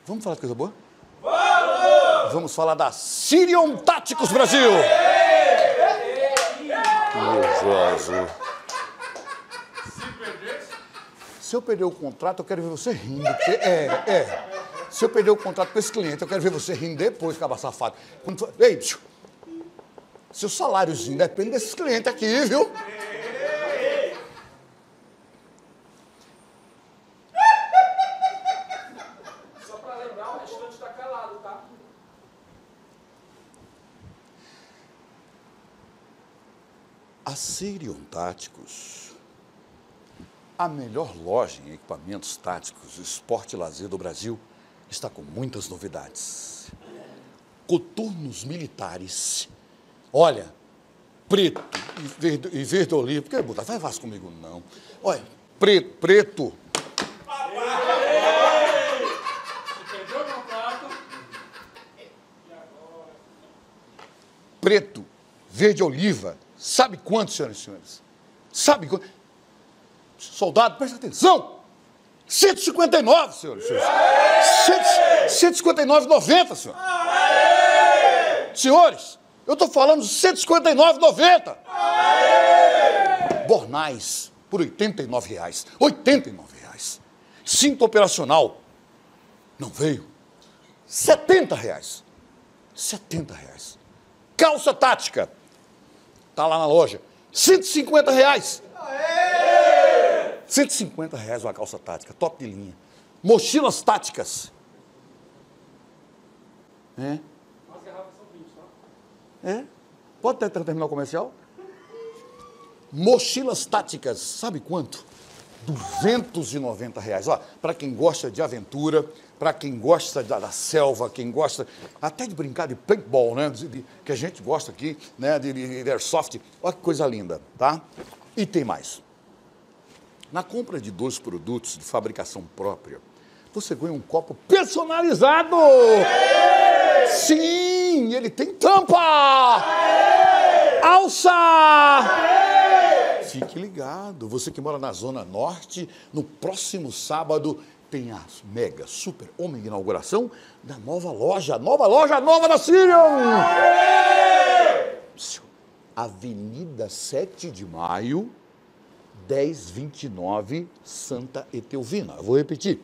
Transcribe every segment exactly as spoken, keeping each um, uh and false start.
Vamos falar de coisa boa? Vamos! Vamos falar da Sirion Táticos Brasil! Meu Se eu perder o contrato, eu quero ver você rindo. Porque, é, é. Se eu perder o contrato com esse cliente, eu quero ver você rindo depois, cabra safado. Quando, ei, tio, seu saláriozinho depende desses clientes aqui, viu? Só para lembrar, o restante está calado, tá? A Sirion Táticos, a melhor loja em equipamentos táticos, esporte e lazer do Brasil, está com muitas novidades. Coturnos militares. Olha, preto e verde, e verde oliva. Por que botar? Vai fácil comigo, não. Olha, preto, preto. Preto, verde oliva. Sabe quanto, senhoras e senhores? Sabe quanto? Soldado, presta atenção. cento e cinquenta e nove, senhores e senhores. cento e cinquenta e nove reais e noventa centavos, senhores. Senhores, eu estou falando de cento e cinquenta e nove reais e noventa centavos. Bornais, por oitenta e nove reais. oitenta e nove reais. Cinto operacional. Não veio. setenta reais. setenta reais. Calça tática. Está lá na loja. cento e cinquenta reais. cento e cinquenta reais uma calça tática, top de linha. Mochilas táticas. É? As garrafas são vinte, tá? É? Pode ter terminar o comercial? Mochilas táticas, sabe quanto? duzentos e noventa reais. Ó, para quem gosta de aventura, para quem gosta da, da selva, quem gosta até de brincar de paintball, né? De, de, que a gente gosta aqui, né? De, de, de airsoft. Olha que coisa linda, tá? E tem mais. Na compra de dois produtos de fabricação própria, você ganha um copo personalizado! Aê! Sim, ele tem tampa! Aê! Alça! Aê! Fique ligado, você que mora na Zona Norte, no próximo sábado tem a mega, super, homem inauguração da nova loja, nova loja nova da Sirion! Aê! Avenida sete de maio, dez vinte e nove, Santa Etelvina. Eu vou repetir.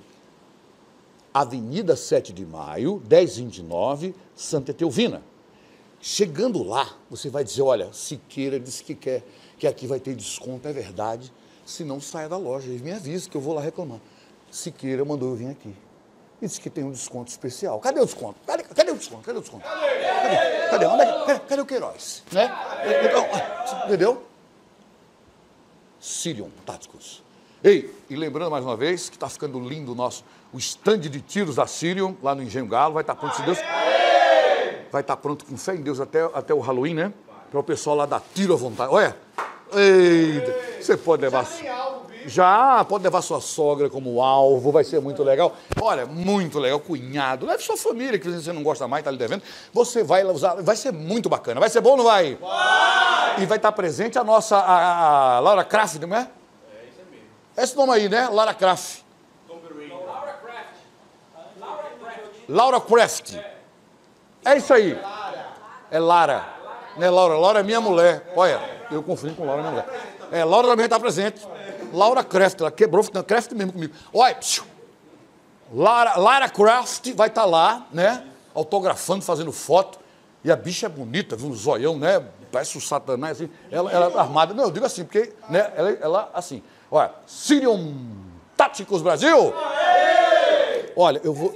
Avenida sete de maio, dez vinte e nove, Santa Etelvina. Chegando lá, você vai dizer, olha, Siqueira disse que quer, que aqui vai ter desconto, é verdade. Se não, saia da loja e me avise que eu vou lá reclamar. Siqueira mandou eu vir aqui. E disse que tem um desconto especial. Cadê o desconto? Cadê, cadê o desconto? Cadê o desconto? Cadê? Cadê? Onde é que, cadê, cadê o Queiroz? Né? Então, entendeu? Sirion Táticos. Ei, e lembrando mais uma vez que está ficando lindo o nosso, o stand de tiros da Sirion, lá no Engenho Galo, vai estar tá pronto, se Deus... Vai estar tá pronto com fé em Deus até, até o Halloween, né? Para o pessoal lá dar tiro à vontade. Olha, ei, você pode levar... Já tem alvo, bicho. Já, pode levar sua sogra como alvo, vai ser muito legal. Olha, muito legal, cunhado, leve sua família, que você não gosta mais, está lhe devendo. Você vai usar, vai ser muito bacana. Vai ser bom ou não vai? Vai! E vai estar presente a nossa, a, a Laura Craft, não é? É, isso é mesmo. Esse nome aí, né? Laura Craft. Laura Craft. Laura Craft. Laura Craft. É isso aí. É Lara. Não é Laura? Laura é minha mulher. Olha, eu confundi com Laura, minha mulher. É, Laura também está presente. Laura Craft, ela quebrou, Craft mesmo comigo. Olha, Lara, Lara Craft vai estar lá, né? Autografando, fazendo foto. E a bicha é bonita, viu? Um zoião, né? Parece o Satanás, assim. Ela, ela é armada. Não, eu digo assim, porque, né? Ela, ela assim. Olha, Sirion Táticos Brasil. Olha, eu vou...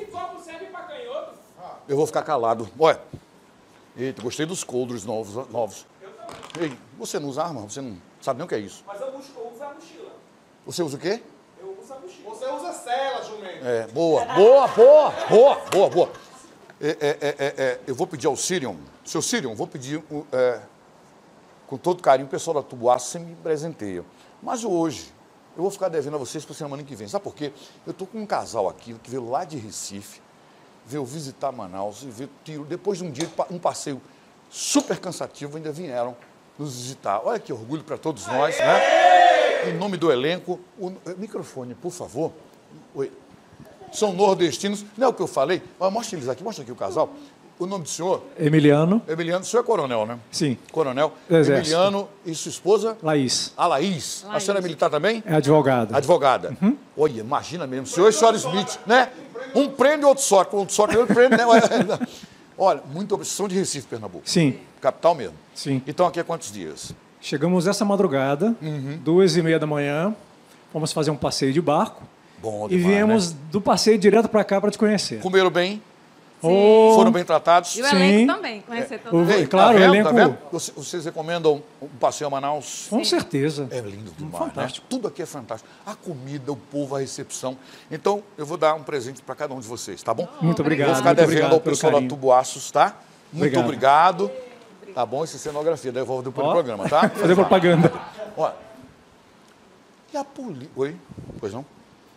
Eu vou ficar calado. Olha. Eita, gostei dos coldres novos. novos. Ei, você não usa arma? Você não sabe nem o que é isso. Mas eu uso a mochila. Você usa o quê? Eu uso a mochila. Você usa cela, jumento. É, boa, boa, boa, boa, boa, boa. É, é, é, é, é, eu vou pedir ao Sirion, seu Sirion, vou pedir, é, com todo carinho, o pessoal da Tubuá, você me presenteia. Mas hoje, eu vou ficar devendo a vocês para a semana que vem. Sabe por quê? Eu estou com um casal aqui, que veio lá de Recife, veio visitar Manaus e veio tiro. Depois de um dia, um passeio super cansativo, ainda vieram nos visitar. Olha que orgulho para todos nós, né? Em nome do elenco, o microfone, por favor. Oi. são nordestinos. Não é o que eu falei? Ó, mostra eles aqui, mostra aqui o casal. O nome do senhor? Emiliano. Emiliano, o senhor é coronel, né? Sim. Coronel. Exército. Emiliano e sua esposa? Laís. A Laís. A senhora é militar também? É advogada. Advogada. Uhum. Olha, imagina mesmo, o senhor e a senhora Smith, né? Um prende e outro soca, um soca e outro prende, né? Olha, muito obrigado. São de Recife, Pernambuco. Sim. Capital mesmo. Sim. Então aqui há quantos dias? Chegamos essa madrugada, uhum. duas e meia da manhã, fomos fazer um passeio de barco. Bom demais, e viemos né? do passeio direto para cá para te conhecer. Comeram bem? Oh. Foram bem tratados? E o elenco também, conhecer todo mundo. É, claro, tá vendo, o elenco... Tá vendo? Vocês, vocês recomendam um passeio a Manaus? Com certeza. É lindo demais, fantástico. Né? Tudo aqui é fantástico. A comida, o povo, a recepção. Então, eu vou dar um presente para cada um de vocês, tá bom? Muito obrigado. Vou ficar muito devendo obrigado ao pessoal da Tubuaços, tá? Muito obrigado. obrigado. Tá bom? Isso é cenografia, devolve depois Ó, do programa, tá? Fazer propaganda. Ó, e a polícia... Oi? Pois não?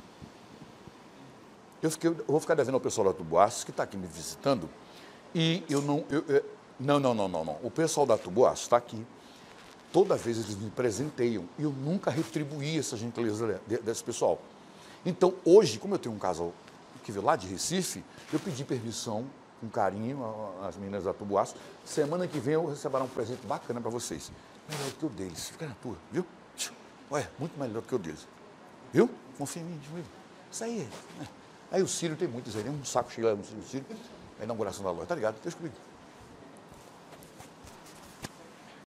Eu, fiquei, eu vou ficar devendo ao pessoal da Tubuaços, que está aqui me visitando, e eu não... Eu, eu, não, não, não, não, não. O pessoal da Tubuaços está aqui. Toda vez eles me presenteiam, e eu nunca retribuí essa gentileza desse pessoal. Então, hoje, como eu tenho um casal que veio lá de Recife, eu pedi permissão, com carinho, às meninas da Tubuaços. Semana que vem eu receberei um presente bacana para vocês. Melhor do que o deles. Fica na tua, viu? Olha, muito melhor do que o deles. Viu? Confia em mim, viu? Isso aí. Aí o Círio tem muitos aí, um saco cheio lá no Círio, a inauguração da loja, tá ligado? Deixa comigo.